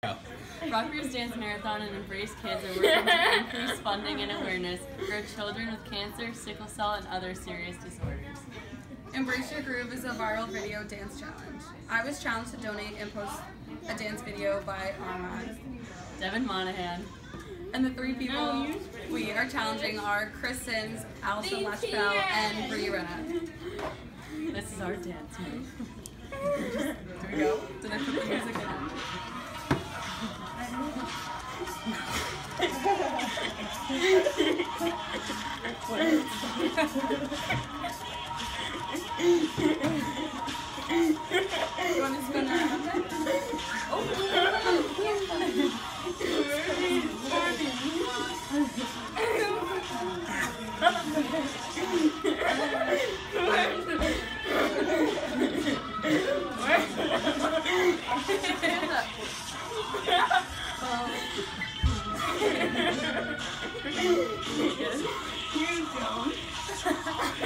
Rutgers Dance Marathon and Embrace Kids are working to increase funding and awareness for children with cancer, sickle cell, and other serious disorders. Embrace Your Groove is a viral video dance challenge. I was challenged to donate and post a dance video by Armand. Devin Monahan. And the three people we are challenging are Chris Sims, Allison Lachapelle, and Brie Renna. This is our dance move. Here we go. Did I put the music in? You want to spin around it? You don't.